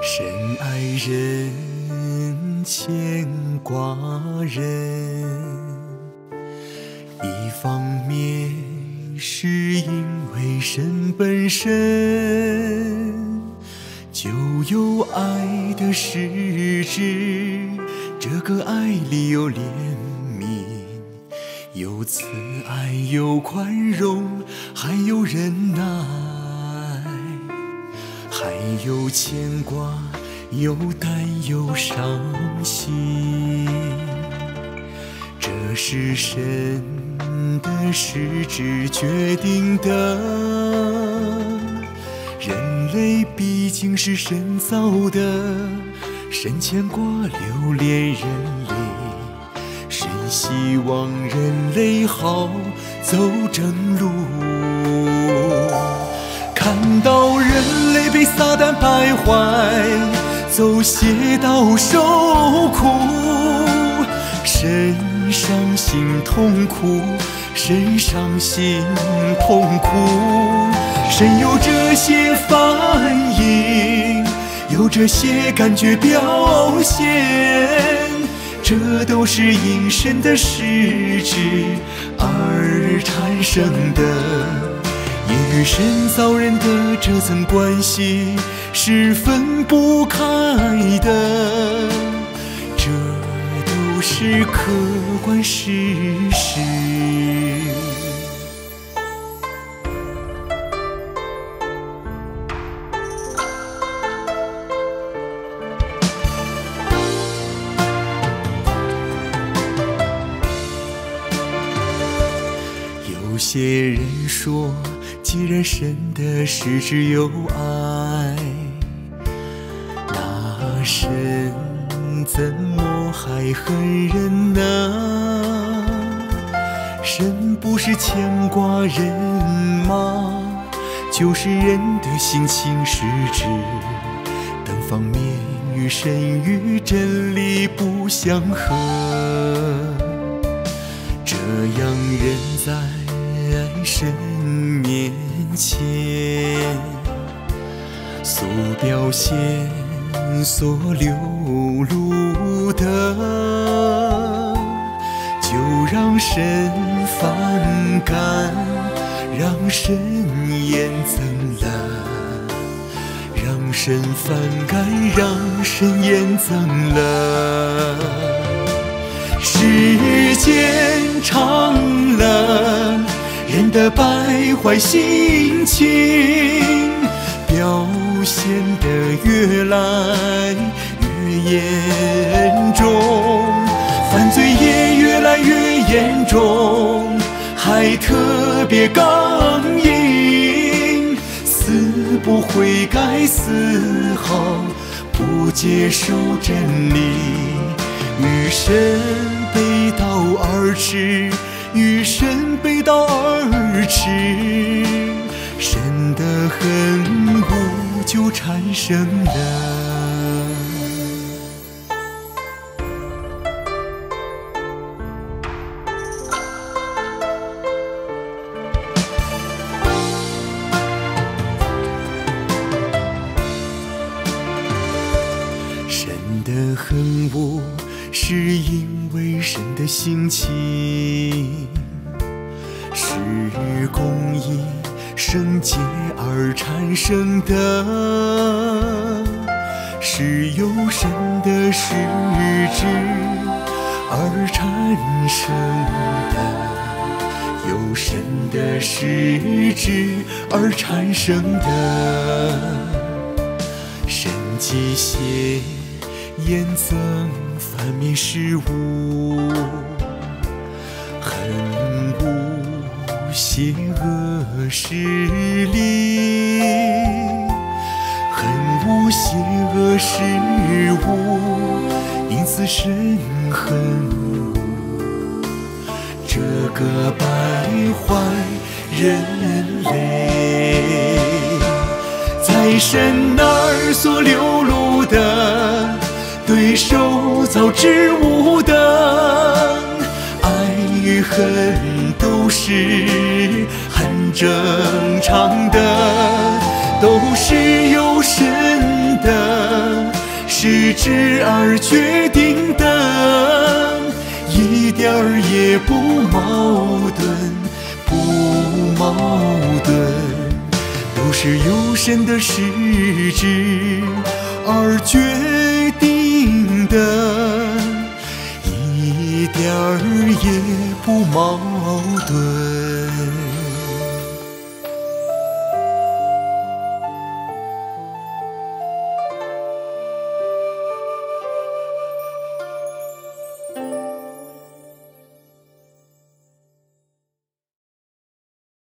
深爱人，牵挂人。一方面是因为神本身就有爱的实质，这个爱里有怜悯，有慈爱，有宽容，还有忍耐，还有牵挂，有担忧，伤心。这是神的实质决定的，人类毕竟是神造的，神牵挂留恋人类，神希望人类好走正路。看到人类被撒旦败坏，走邪道受苦，神伤心痛苦，神伤心痛苦，神有这些反应，有这些感觉表现，这都是因神的实质而产生的，也与神造人的这层关系是分不开的，这都是客观事实。有些人说，既然神的实质有爱，那神怎么还恨人呢？神不是牵挂人吗？就是人的心情实质等方面与神与真理不相合，这样人在神面前所表现所流露的，就让神反感，让神厌憎了，让神反感，让神厌憎了。时间长了，人的败坏心情表现得越来越严重，犯罪也越来越严重，还特别刚硬，死不悔改，丝毫不接受真理，与神背道而驰，与神背道而驰，神的恨恶就产生了。神的恨恶是因为神的性情是公义圣洁而产生的，是由神的实质而产生的，由神的实质而产生的，神忌邪厌憎反面事物，恨恶邪恶势力，恨恶邪恶事物，因此神恨恶这个败坏人类，在神那儿所流露的对受造之物的爱与恨，都是很正常的，都是有神的实质而决定的，一点儿也不矛盾，不矛盾，都是由神的实质而决定的，一点儿也不矛盾。